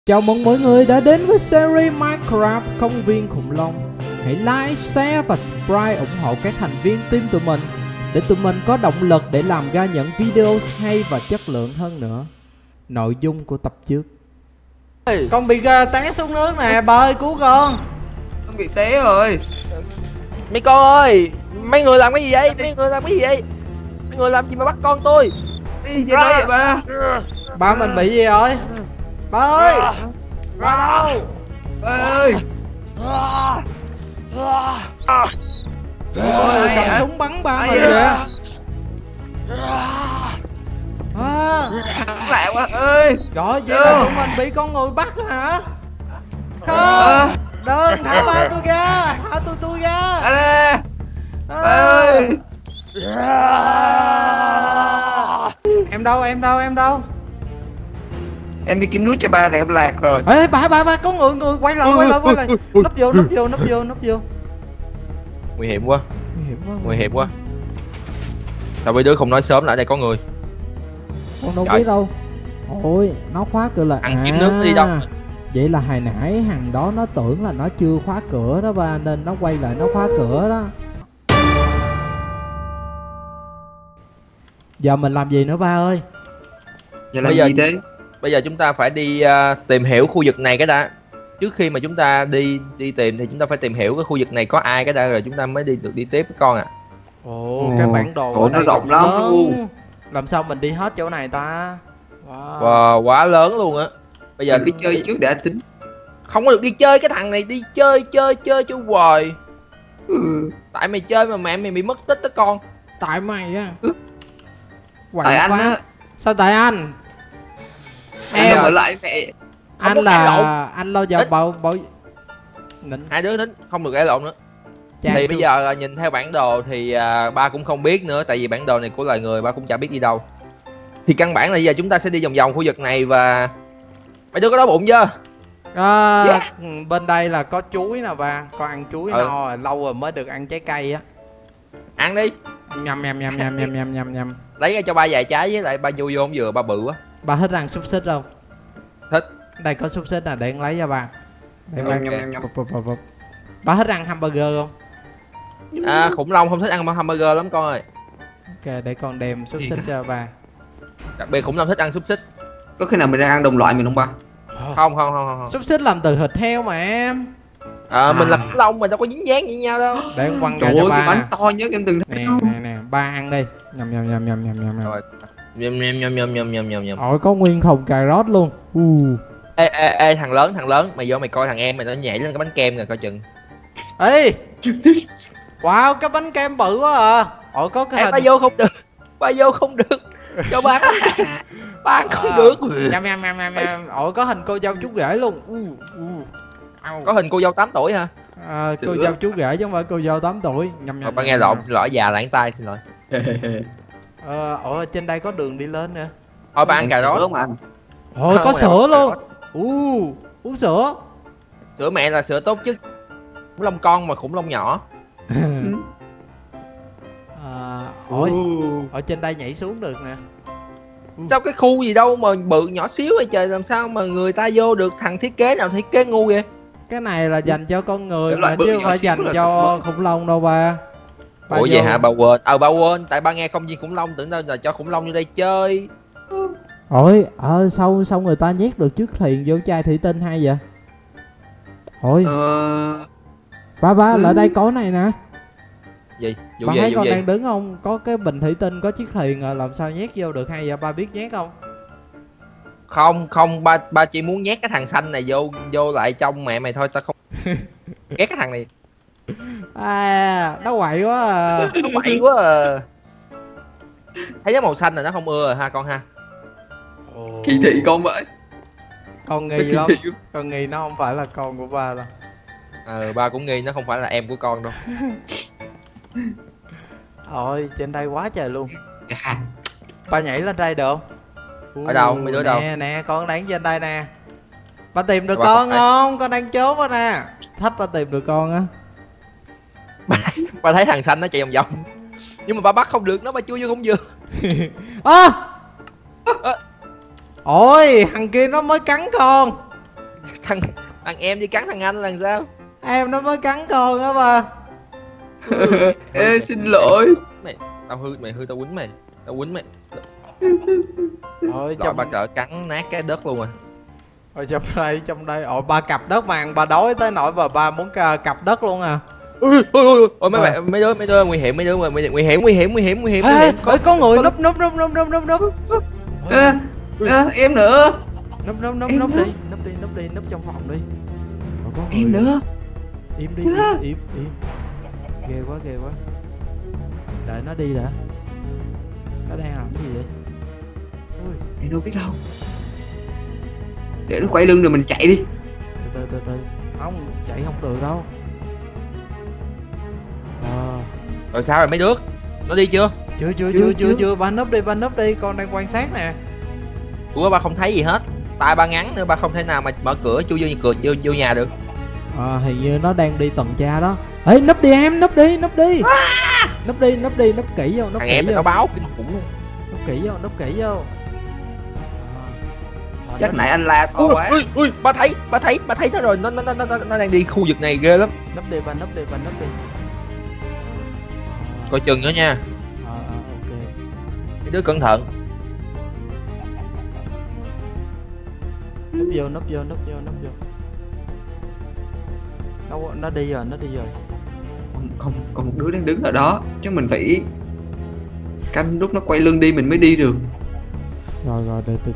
Chào mừng mọi người đã đến với series Minecraft Công viên khủng long. Hãy like, share và subscribe ủng hộ các thành viên team tụi mình để tụi mình có động lực để làm ra những video hay và chất lượng hơn nữa. Nội dung của tập trước. Con bị té xuống nước nè, bà ơi cứu con. Con bị té rồi. Mấy con ơi, mấy người làm cái gì vậy? Mấy người làm cái gì vậy? Mấy người làm gì mà bắt con tôi? Đi về đây vậy ba. Ba mình bị gì rồi? Ba ơi, ba đâu? Ba ơi. Có người cầm súng bắn ba mình kìa. Lạ quá ơi. Rồi vậy là tụi mình bị con người bắt hả? Không, đừng thả ba tôi ra, thả tôi ra. Ba ơi. Em đâu? Em đi kiếm nút cho ba này em lạc rồi. Ê ba có người quay lại. Núp vô. Nguy hiểm quá. Sao mấy đứa không nói sớm là ở đây có người? Con đâu biết đâu. Ôi, nó khóa cửa lại. Ăn kiếm nước nó đi đâu? Vậy là hồi nãy thằng đó nó tưởng là nó chưa khóa cửa đó ba, nên nó quay lại nó khóa cửa đó. Giờ mình làm gì nữa ba ơi? Giờ làm gì thế? Bây giờ chúng ta phải đi tìm hiểu khu vực này cái đã. Trước khi mà chúng ta đi tìm thì chúng ta phải tìm hiểu cái khu vực này có ai cái đã, rồi chúng ta mới được đi tiếp với con ạ. Ồ, cái bản đồ nó rộng lắm luôn. Làm sao mình đi hết chỗ này ta? Wow, quá lớn luôn á. Bây giờ đi chơi trước để tính. Không có được đi chơi, cái thằng này đi chơi cho hoài. Tại mày chơi mà mẹ mày bị mất tích đó con. Tại mày á. Tại anh á. Sao tại anh? Em ở lại mẹ. Anh là anh lo vào bảo hai đứa tính không được cãi lộn nữa. Thì bây giờ nhìn theo bản đồ thì ba cũng không biết nữa, tại vì bản đồ này của loài người ba cũng chả biết đi đâu. Thì căn bản là bây giờ chúng ta sẽ đi vòng vòng khu vực này. Và mấy đứa có đói bụng chưa? Bên đây là có chuối nè ba, con ăn chuối no rồi, lâu rồi mới được ăn trái cây á. Ăn đi. Nhầm. Lấy ra cho ba vài trái, với lại ba vô không vừa ba bự quá. Ba thích ăn xúc xích không? Thích. Đây có xúc xích nè, để lấy cho ba. Ba thích ăn hamburger không? Khủng long không thích ăn hamburger lắm con ơi. Ok, để con đem xúc xích cho ba. Đặc biệt khủng long thích ăn xúc xích. Có khi nào mình đang ăn đồng loại mình không ba? Không. Xúc xích làm từ thịt heo mà em. Mình là khủng long mà đâu có dính dáng như nhau đâu. Để con quăng ra cho ba. Cái bánh to nhất em từng thấy. Nè, ba ăn đi. Nhầm. Rồi. Nhầm. Ôi, có nguyên thùng cà rốt luôn. Ê thằng lớn, mày vô mày coi thằng em mày nó nhảy lên cái bánh kem rồi coi chừng. Ê. Wow, cái bánh kem bự quá à. Ôi có cái hình. Ba vô không được. Cho ba ăn không được. Nhầm. Ôi có hình cô dâu chú rể luôn. Có hình cô dâu 8 tuổi hả? Cô dâu chú rể chứ không phải cô dâu 8 tuổi. Nhầm. Ba nghe lộn, xin lỗi, già lãng tay, xin lỗi. Trên đây có đường đi lên nè. Thôi ba ăn cà rốt. Ôi có sữa luôn. Uống sữa. Sữa mẹ là sữa tốt chứ. Khủng long con mà khủng long nhỏ. Ở trên đây nhảy xuống được nè. Sao cái khu gì đâu mà bự nhỏ xíu vậy trời, làm sao mà người ta vô được? Thằng thiết kế nào thiết kế ngu vậy? Cái này là dành cho con người mà chứ không phải dành cho khủng long đâu ba. Ủa vậy hả? Bà quên. Bà quên, tại ba nghe công viên khủng long tưởng đâu là cho khủng long vô đây chơi. Ôi, sao người ta nhét được chiếc thuyền vô chai thủy tinh hay vậy? Ôi. Ba lại đây có này nè. Gì? Ba thấy con đang đứng không? Có cái bình thủy tinh có chiếc thuyền rồi, làm sao nhét vô được hay vậy? Ba biết nhét không? Không, ba chỉ muốn nhét cái thằng xanh này vô lại trong mẹ mày thôi, tao không. Ghét cái thằng này. Nó quậy quá à. Nó quậy quá à. Thấy cái màu xanh là nó không ưa rồi ha con ha. Kỳ thị con vậy. Con nghi lắm. Con nghi nó không phải là con của ba đâu. Ba cũng nghi nó không phải là em của con đâu. Ôi, trên đây quá trời luôn. Ba nhảy lên đây được không? Ở đâu? Mấy đứa đâu? Nè, con đang trên đây nè. Ba tìm được con không? Con đang trốn đó nè. Thách ba tìm được con á. Ba thấy thằng xanh nó chạy vòng vòng. Nhưng mà ba bắt không được, nó ba chui vô không vừa. Ôi, thằng kia nó mới cắn con. thằng em đi cắn thằng anh là sao? Em nó mới cắn con á ba. Ê, xin lỗi. Mày hư tao quýnh mày. Ôi Rồi ba cỡ cắn nát cái đất luôn à. Ôi trong đây ôi ba cặp đất mà ba đói tới nỗi mà ba muốn cặp đất luôn à. Ôi mấy đứa nguy hiểm, nguy hiểm. Có người núp. Em nữa. Núp đi, núp trong phòng đi. Em nữa. Im đi, im. Ghê quá. Đợi nó đi đã. Nó đang làm cái gì vậy? Ui. Em đâu biết đâu. Để nó quay lưng rồi mình chạy đi. Từ. Không, chạy không được đâu. Rồi sao rồi mấy đứa? Nó đi chưa? Chưa. Ba núp đi, con đang quan sát nè. Ủa ba không thấy gì hết. Tai ba ngắn nữa, ba không thể nào mà mở cửa chui vô nhà được. Hình như nó đang đi tuần tra đó. Ê, núp đi em, núp đi. Núp kỹ vô, thằng em nó báo kinh khủng luôn. Núp kỹ vô. Chắc nãy anh la to quá. Ui, ba thấy nó rồi, nó đang đi khu vực này ghê lắm. Núp đi. Coi chừng nữa nha. Ok. Mấy đứa cẩn thận. Núp vô. Nó đi rồi. Không, còn một đứa đang đứng ở đó. Chắc mình phải canh lúc nó quay lưng đi mình mới đi được. Rồi, để từ.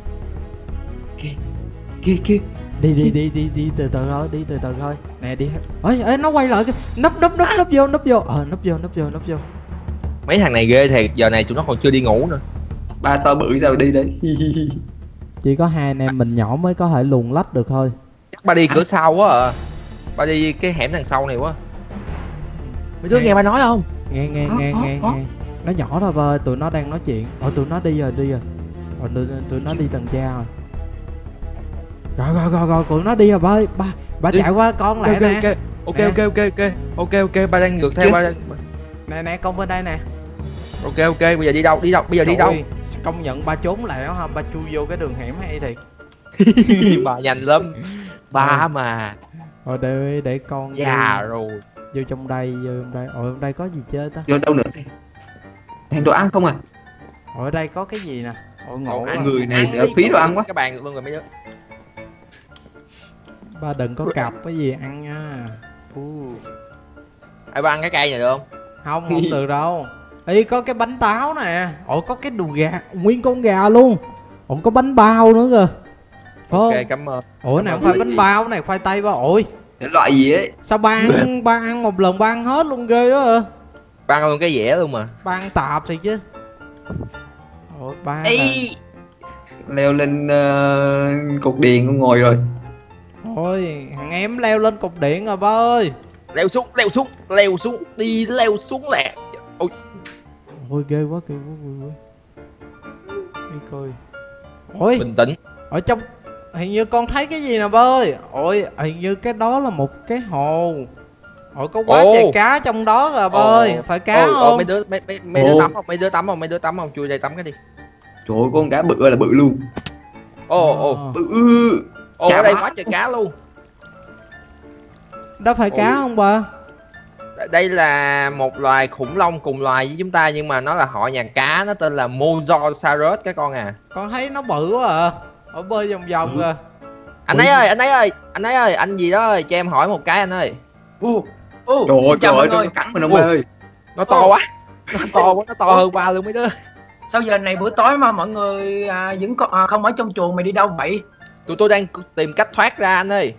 Kia. Đi từ từ thôi. Nè đi. Ê, nó quay lại. Núp vô. Núp vô. Mấy thằng này ghê thiệt, giờ này tụi nó còn chưa đi ngủ nữa. Ba to bự sao đi đấy. Chỉ có hai anh em mình nhỏ mới có thể luồn lách được thôi. Chắc ba đi cửa sau quá à. Ba đi cái hẻm đằng sau này quá. Mấy đứa nghe ba nói không? Nghe. Nó nhỏ thôi ba ơi, tụi nó đang nói chuyện. Tụi nó đi rồi. Tụi nó đi tuần tra rồi. Rồi, tụi nó đi rồi ba ơi. Ba chạy qua con lại nè. Ok, ba đang ngược theo ba. Nè, con bên đây nè. Ok, bây giờ đi đâu? Công nhận ba trốn lại đó ha, ba chui vô cái đường hẻm hay thiệt. Bà nhanh lắm. Ba mà. Rồi để con già rồi. Vô trong đây. Ở đây có gì chơi ta? Vô đâu nữa? Thằng đồ ăn không à? Ở đây có cái gì nè? Ngộ người này ở phí đồ ăn quá. Các bạn được luôn rồi mấy đứa. Ba đừng có cặp cái gì ăn nha. Ai ba ăn cái cây này được không? Không được đâu. Ê, có cái bánh táo nè. Có cái đùi gà, nguyên con gà luôn. Có bánh bao nữa kìa. Ok, cảm ơn. Này không phải bánh bao, này khoai tây ba. Cái loại gì ấy? Sao ba ăn một lần ba ăn hết luôn ghê đó à. Ba ăn luôn cái dẻ luôn mà. Ba ăn tạp thì chứ. Ba leo lên cục điện con ngồi rồi. Thằng em leo lên cục điện rồi ba ơi. Leo xuống, đi leo xuống lẹ. Ôi ghê quá. Đi coi. Bình tĩnh. Ở trong hình như con thấy cái gì nè ba ơi. Hình như cái đó là một cái hồ. Có quá trời cá trong đó rồi ba ơi. Phải cá không? Mấy đứa tắm không? Chui đây tắm cái đi. Trời ơi, con cá bự là bự luôn. Bự. Ở đây quá trời cá luôn. Đó phải cá không ba? Đây là một loài khủng long cùng loài với chúng ta, nhưng mà nó là họ nhà cá, nó tên là Mosasaurus các con à. Con thấy nó bự quá à. Ở bơi vòng kìa. Anh ấy ơi, anh gì đó ơi, cho em hỏi một cái anh ơi. Trời ơi, nó cắn mình ông ơi. Nó to quá. Nó to hơn ba luôn mấy đứa. Sao giờ này bữa tối mà mọi người vẫn không ở trong chuồng, mày đi đâu vậy? Tụi tôi đang tìm cách thoát ra anh ơi.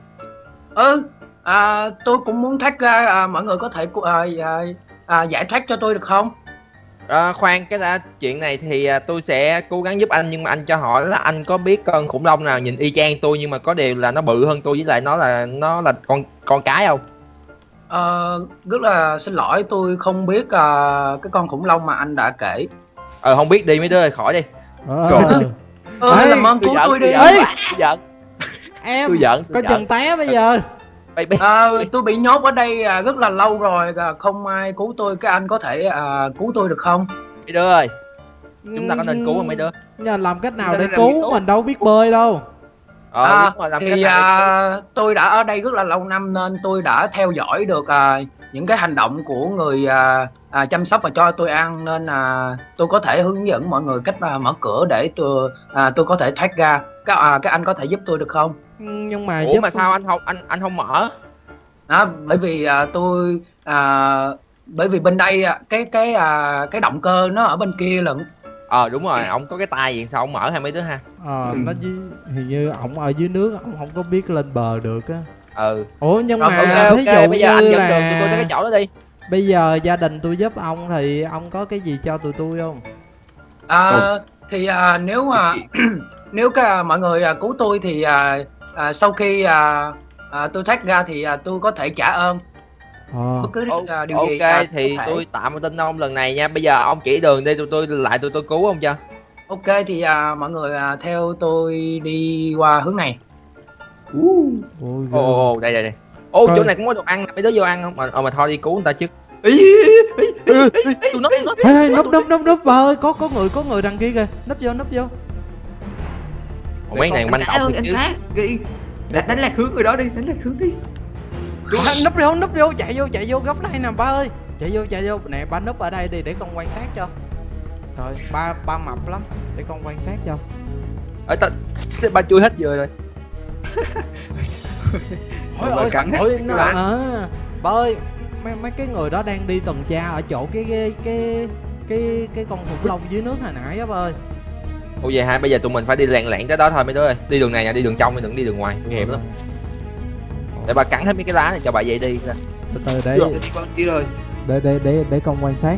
Tôi cũng muốn thoát ra, mọi người có thể giải thoát cho tôi được không? Khoan, chuyện này thì tôi sẽ cố gắng giúp anh, nhưng mà anh cho hỏi là anh có biết con khủng long nào nhìn y chang tôi nhưng mà có điều là nó bự hơn tôi, với lại nó là con cái không? Rất là xin lỗi, tôi không biết cái con khủng long mà anh đã kể. Không biết đi mấy đứa ơi, khỏi đi. Làm ơn cứu tôi đi. Em có chừng té bây giờ. Tôi bị nhốt ở đây rất là lâu rồi, không ai cứu tôi, các anh có thể cứu tôi được không? Mấy đứa ơi, chúng ta có nên cứu không mấy đứa? Nhưng làm cách nào để cứu, mình đâu biết bơi đâu. Đúng rồi, làm thì tôi đã ở đây rất là lâu năm nên tôi đã theo dõi được những cái hành động của người chăm sóc và cho tôi ăn, nên tôi có thể hướng dẫn mọi người cách mở cửa để tôi có thể thoát ra. Các anh có thể giúp tôi được không? Nhưng mà Ủa mà sao anh không mở? Bởi vì bởi vì bên đây cái động cơ nó ở bên kia lận. Đúng rồi, ông có cái tay gì sao ông mở hai mấy đứa ha? Nó hình như ổng ở dưới nước, ổng không có biết lên bờ được á. Ủa nhưng mà thí dụ bây giờ anh dẫn đường tụi tôi tới cái chỗ đó đi. Bây giờ gia đình tôi giúp ông thì ông có cái gì cho tụi tôi không? Thì nếu mà nếu mọi người cứu tôi thì sau khi tôi thoát ra thì tôi có thể trả ơn. Bất cứ điều gì. Ok thì tôi tạm tin ông lần này nha. Bây giờ ông chỉ đường đi, tụi tôi cứu ông cho. Ok thì mọi người theo tôi đi qua hướng này. Đây. Chỗ này cũng có đồ ăn, mấy đứa vô ăn không? Mà thôi đi cứu người ta chứ. Núp bà ơi, có người đằng kia kìa. Núp vô. Mấy này manh động đánh lạc hướng người đó đi, đánh lạc hướng đi. Núp vô, chạy vô góc đây nè ba ơi. Chạy vô nè, ba núp ở đây đi để con quan sát cho. Rồi, ba mập lắm, để con quan sát cho. Ba chui hết vừa rồi. Ôi ba ơi, mấy cái người đó đang đi tuần tra ở chỗ cái con khủng long dưới nước hồi nãy á ba ơi. Ủa vậy hả? Bây giờ tụi mình phải đi lẹn tới đó thôi mấy đứa ơi. Đi đường này nha, đi đường trong, đừng đi đường ngoài, nguy hiểm lắm. Để bà cắn hết mấy cái lá này cho bà dậy đi. Từ để con quan sát.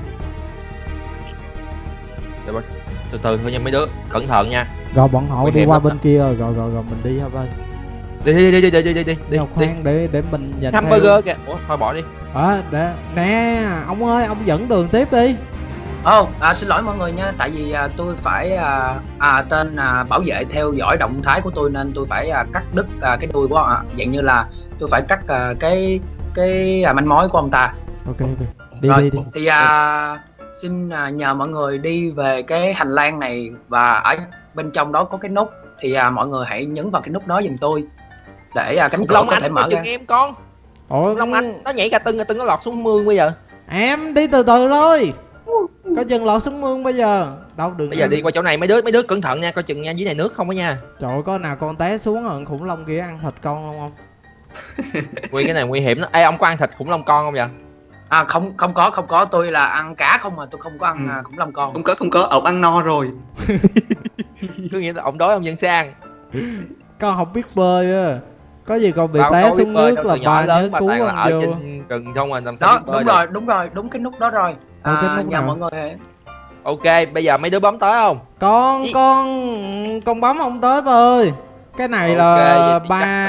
Từ thôi nha mấy đứa, cẩn thận nha. Rồi bọn họ đi qua bên kia rồi mình đi thôi ơi. Đi khoan để mình nhìn hamburger kìa. Ủa thôi bỏ đi. Nè ông ơi, ông dẫn đường tiếp đi. Xin lỗi mọi người nha, tại vì tôi phải tên bảo vệ theo dõi động thái của tôi nên tôi phải cắt đứt cái đuôi của họ, dạng như là tôi phải cắt cái manh mối của ông ta. Ok đi. Thì xin nhờ mọi người đi về cái hành lang này và ở bên trong đó có cái nút, thì mọi người hãy nhấn vào cái nút đó giùm tôi để cánh cửa có thể mở ra. Em con. Long Anh nó nhảy cà tưng nó lọt xuống mương bây giờ. Em đi từ thôi. Có chừng lọt xuống mương bây giờ. Đâu đừng. Bây giờ đi qua chỗ này mấy đứa cẩn thận nha, coi chừng nha, dưới này nước không đó nha. Trời ơi, có nào con té xuống rồi khủng long kia ăn thịt con không? Cái này nguy hiểm đó. Ê, ông có ăn thịt khủng long con không vậy? Không có, tôi là ăn cá không mà tôi không có ăn khủng long con. Không có, ông ăn no rồi. Cứ nghĩ là ông đói ông vẫn sẽ ăn. Con không biết bơi á. Có gì con bị té xuống nước là bà nhớ cứu con vô. Rừng không mà làm sao biết bơi. Đúng rồi, đúng cái nút đó rồi. Nhờ mọi người. Ok, bây giờ mấy đứa bấm tới không? Con bấm không tới bà ơi. Cái này là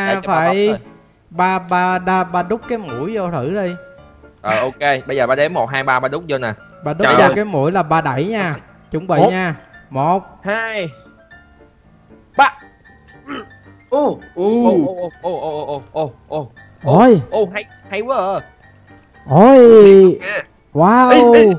ba đút cái mũi vô thử đi. Ok, bây giờ ba đếm 1, 2, 3 ba đút vô nè. Ba đút vô cái mũi là ba đẩy nha. Chuẩn bị nha. 1, 2, 3. Hay quá à. Ôi. Wow.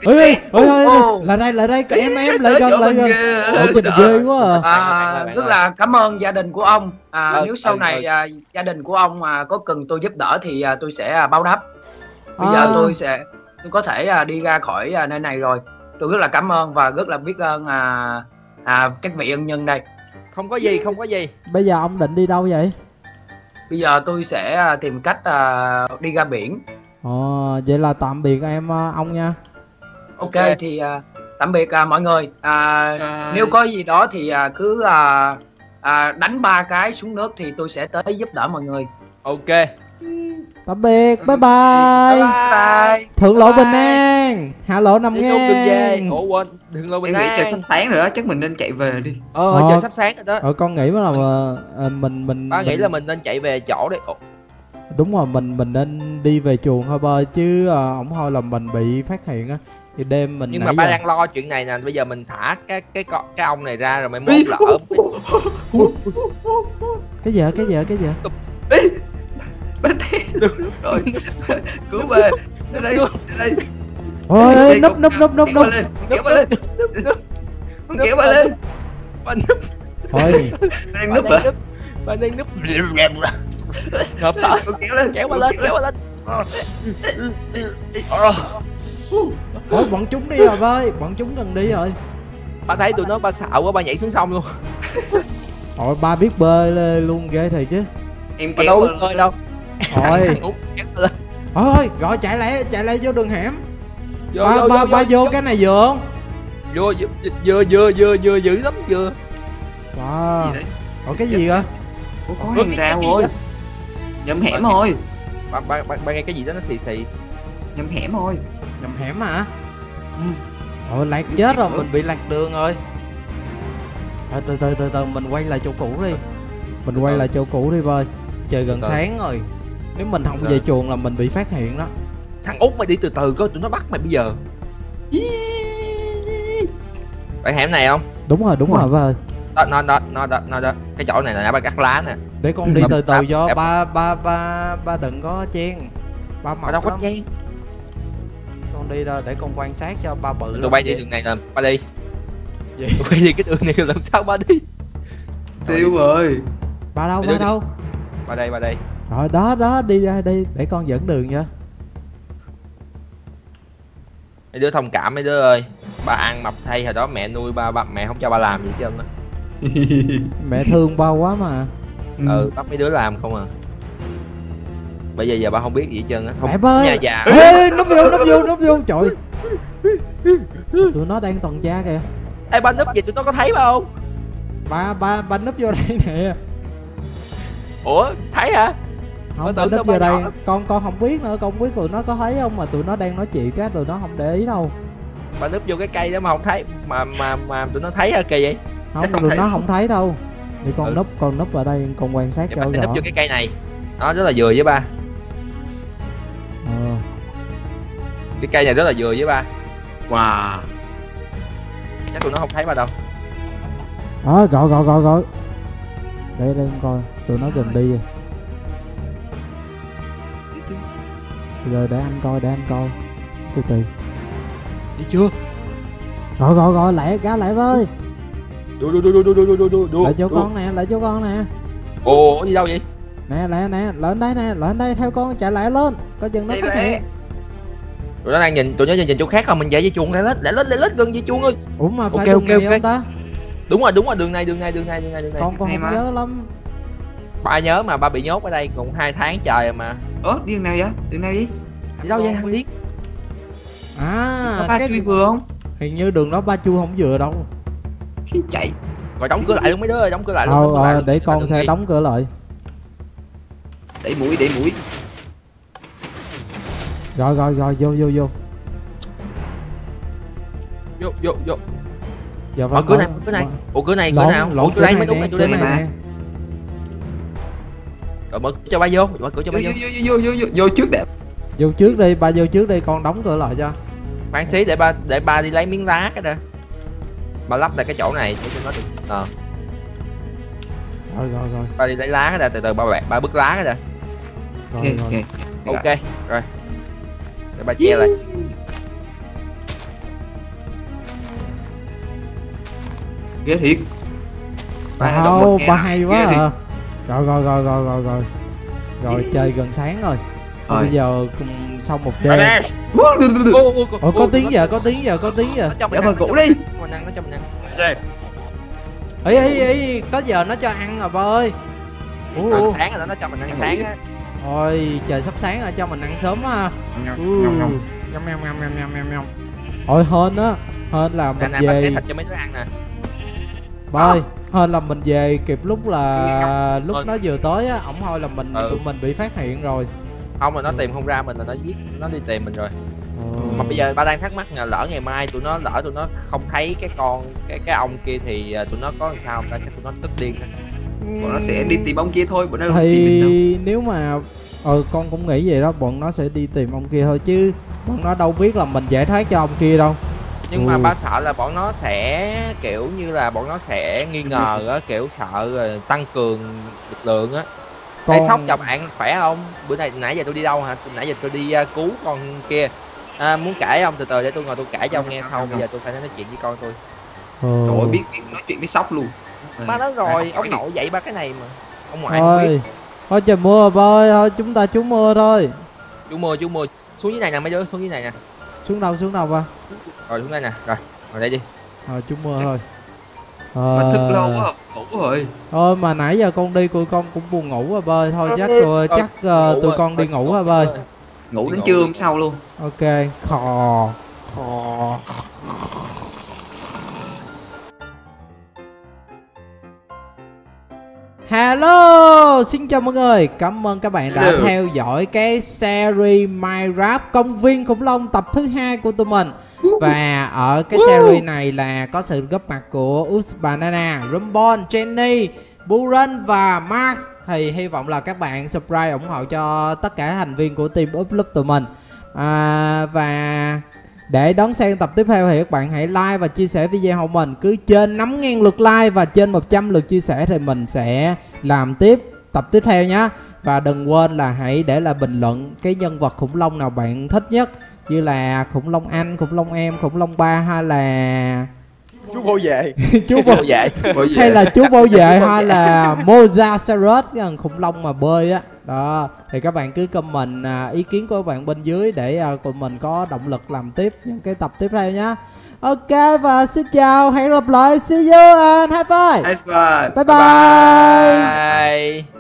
Lại đây em lại gần. Nhìn ghê quá à. Rất là cảm ơn gia đình của ông. Nếu sau này gia đình của ông có cần tôi giúp đỡ thì tôi sẽ báo đáp. Bây giờ tôi có thể đi ra khỏi nơi này rồi. Tôi rất là cảm ơn và rất là biết ơn các vị ân nhân đây. Không có gì. Bây giờ ông định đi đâu vậy? Bây giờ tôi sẽ tìm cách đi ra biển. Vậy là tạm biệt em ông nha. Ok thì tạm biệt mọi người. Nếu có gì đó thì cứ đánh 3 cái xuống nước thì tôi sẽ tới giúp đỡ mọi người. Ok. Tạm biệt, bye bye. Thượng lộ bình an, hạ lộ 5.000. Ủa quên, thượng lộ bình an. Em nghĩ trời sắp sáng rồi đó, chắc mình nên chạy về đi. Trời sắp sáng rồi đó. Con nghĩ là mình ba nghĩ là mình nên chạy về chỗ đi. Đúng rồi, mình nên đi về chuồng thôi ba, chứ ổng thôi là mình bị phát hiện á. Thì đêm mình. Nhưng mà ba đang lo chuyện này nè, bây giờ mình thả cái ông này ra rồi mai mốt là ở. Cái gì? Ba té được rồi. Cứu về. Đây. Ôi, núp. Kéo ba lên. Kéo ba lên. Ba núp. Thôi. Đang núp hả? Ba đang núp ngợp thở. Kéo ba lên. Ôi bọn chúng đi rồi ơi, bọn chúng gần đi rồi. Ba thấy tụi nó ba sợ quá ba nhảy xuống sông luôn. Ôi ba biết bơi luôn ghê thiệt chứ. Em Ba kéo đâu biết bơi đâu. Ôi. Ôi gọi chạy lại vô đường hẻm. Ba vô cái này vừa không? Vừa dữ lắm vừa. Wow. Ủa cái gì vậy? Có hàng rào rồi. Nhầm hẻm thôi. Ba nghe cái gì đó nó xì. Nhầm hẻm thôi. Nhầm hẻm hả? Ôi lạc chết rồi, mình bị lạc đường rồi. Từ mình quay lại chỗ cũ đi. Mình quay lại chỗ cũ đi bơi. Trời gần sáng rồi. Nếu mình không về chuồng là mình bị phát hiện đó. Thằng Út mày đi từ coi tụi nó bắt mày bây giờ. Phải hẻm này không? Đúng rồi bơi. Nó đó. Cái chỗ này là ba cắt lá nè. Để con đi từ từ cho ba đừng có chen. Ba mập đâu có lắm. chen. Con đi ra để con quan sát cho ba bự. Tụi bay đi đường này làm ba đi. Gì? Tụi bay đi cái đường này làm sao ba đi? Tiêu rồi. Ba đâu? Ba đây. Rồi đó đi ra đi để con dẫn đường cho. Mấy đứa thông cảm mấy đứa ơi. Ba ăn mập thay hồi đó mẹ nuôi ba mẹ không cho ba làm gì hết trơn á. Mẹ thương ba quá mà. Bắt mấy đứa làm không à. Bây giờ ba không biết gì hết trơn á. Mẹ bơi. Nhà già. Ê, núp vô trời. Tụi nó đang tuần tra kìa. Ê ba núp vậy tụi nó có thấy ba không? Ba núp vô đây nè. Ủa thấy hả? Không, tụi núp vô đây. Con không biết nữa, con không biết tụi nó có thấy không, mà tụi nó đang nói chuyện cái tụi nó không để ý đâu. Ba núp vô cái cây đó mà không thấy mà tụi nó thấy hả kỳ vậy? Không, tụi nó không thấy đâu. Thì con núp ở đây con quan sát cho rõ. Núp vô cái cây này. Nó rất là vừa với ba. Cái cây này rất là vừa với ba. Wow. Chắc tụi nó không thấy ba đâu. Gọi. Để con coi, tụi nó gần đi rồi. Rồi để anh coi. Từ từ. Đi chưa? Gọi lại với. Đu. Lại cho con nè. Ồ đi đâu vậy? Nè, lên đây theo con chạy lại lên. Coi chừng nó phát hiện. Tụi nó nhìn chỗ khác không, mình chạy dây chuồng lại lết gần dây chuồng ơi. Ủa mà phải đường này không ta? Đúng rồi đường này. Con không nhớ lắm. Ba nhớ mà ba bị nhốt ở đây cũng 2 tháng trời mà. Đi đường nào vậy? Đường nào vậy? Đi đâu vậy thằng điếc? Có ba chui vừa không? Hình như đường đó ba chui không vừa đâu. Chạy. Rồi đóng cửa lại luôn mấy đứa ơi, đóng cửa lại luôn. Để con sẽ đóng cửa lại. Đẩy mũi. Rồi vô. Giờ phải cửa này. Ủa cửa này cửa nào? Ủa cửa đây mới đúng này, cửa đây mà. Rồi mở cho ba vô, vô trước đẹp. Vô trước đi, ba vô trước đi, con đóng cửa lại cho. Khoan xí để ba đi lấy miếng lá cái đó. Ba lắp lại cái chỗ này để cho nó được. Rồi. Ba đi lấy lá cái đó, từ từ ba bứt lá cái đó. Rồi. Ok, rồi. Để ba che lại. Ghê thiệt. Ba hay quá à. Rồi chơi gần sáng rồi. Bây giờ xong một đêm. Ủa có tiếng giờ. Cho mình ngủ đi. Nó cho mình ăn. Ý có giờ nó cho ăn rồi ba ơi. Sáng rồi đó, nó cho mình ăn sáng á. Ôi trời sắp sáng rồi, cho mình ăn sớm á. Nhâm. Ôi hên là mình về. Thịt cho mấy đứa ăn nè. Ba ơi, hên là mình về kịp lúc nó vừa tới á, ổng thôi là tụi mình bị phát hiện rồi. Không mà nó tìm không ra mình là nó đi tìm mình rồi. Mà bây giờ ba đang thắc mắc là lỡ ngày mai tụi nó không thấy cái ông kia thì tụi nó có làm sao không ta? Chắc tụi nó tức điên. Bọn nó sẽ đi tìm ông kia thôi, bọn nó thì tìm mình đâu. Nếu mà con cũng nghĩ vậy đó, bọn nó sẽ đi tìm ông kia thôi chứ bọn nó đâu biết là mình giải thoát cho ông kia đâu. Nhưng mà ba sợ là bọn nó sẽ kiểu như là bọn nó sẽ nghi ngờ á, kiểu sợ rồi tăng cường lực lượng á. Ê Sóc chào bạn, khỏe không? Bữa nay nãy giờ tôi đi đâu hả? Nãy giờ tôi đi cứu con kia. Muốn kể không? Từ từ để tôi ngồi tôi kể cho ông nghe sau. Bây giờ tôi phải nói chuyện với con tôi. Trời ơi, biết nói chuyện với Sóc luôn. Ba nói rồi, ông nội dạy ba cái này mà. Ông ngoại không biết. Thôi trời mưa rồi ba ơi, thôi chúng ta trú mưa thôi. Trú mưa. Xuống dưới này nè mấy đứa, xuống dưới này nè. Xuống đâu ba? Rồi xuống đây nè, rồi ngồi đây đi. Trú mưa thôi. Mà thức lâu quá, ngủ rồi. Thôi mà nãy giờ con đi con cũng buồn ngủ rồi ba ơi. Thôi chắc tụi con đi ngủ rồi ba ơi. Ngủ đến trưa hôm sau luôn. Ok, khò. Hello, xin chào mọi người. Cảm ơn các bạn đã theo dõi cái series Minecraft Công viên khủng long tập thứ 2 của tụi mình. Và ở cái series này là có sự góp mặt của Banana, Rumbon, Jenny, Buren và Max. Thì hy vọng là các bạn subscribe ủng hộ cho tất cả thành viên của team Uploop tụi mình. Và để đón xem tập tiếp theo thì các bạn hãy like và chia sẻ video của mình. Cứ trên 5.000 lượt like và trên 100 lượt chia sẻ thì mình sẽ làm tiếp tập tiếp theo nhé. Và đừng quên là hãy để lại bình luận cái nhân vật khủng long nào bạn thích nhất, như là khủng long anh, khủng long em, khủng long ba, hay là chú bảo vệ chú bảo vệ hay là chú bảo vệ, hay là Mosasaurus, cái thằng khủng long mà bơi á. Đó thì các bạn cứ comment ý kiến của các bạn bên dưới để tụi mình có động lực làm tiếp những cái tập tiếp theo nhá. Ok và xin chào, hẹn gặp lại, see you and high five. High five. Bye bye. Bye.